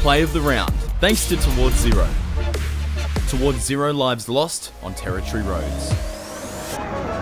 play of the round, thanks to Towards Zero. Towards Zero lives lost on Territory roads.